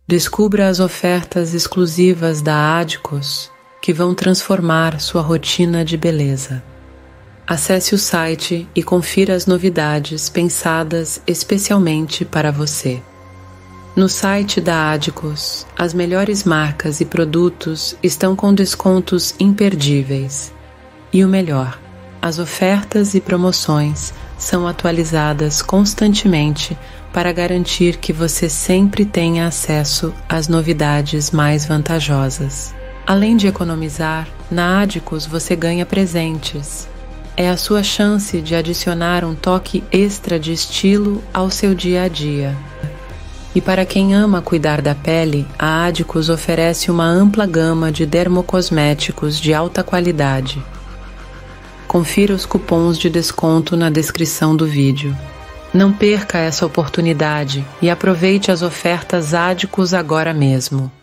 Descubra as ofertas exclusivas da Adicos que vão transformar sua rotina de beleza. Acesse o site e confira as novidades pensadas especialmente para você. No site da Adicos, as melhores marcas e produtos estão com descontos imperdíveis. E o melhor, as ofertas e promoções são atualizadas constantemente para garantir que você sempre tenha acesso às novidades mais vantajosas. Além de economizar, na Adicos você ganha presentes. É a sua chance de adicionar um toque extra de estilo ao seu dia a dia. E para quem ama cuidar da pele, a Adicos oferece uma ampla gama de dermocosméticos de alta qualidade. Confira os cupons de desconto na descrição do vídeo. Não perca essa oportunidade e aproveite as ofertas Adicos agora mesmo.